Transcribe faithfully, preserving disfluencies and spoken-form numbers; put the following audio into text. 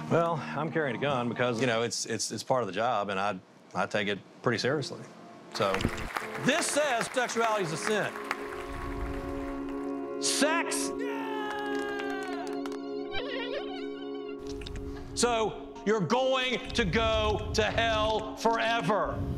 Well, I'm carrying a gun because, you know, it's it's it's part of the job, and I I take it pretty seriously. So, this says sexuality is a sin. Sex. So, you're going to go to hell forever.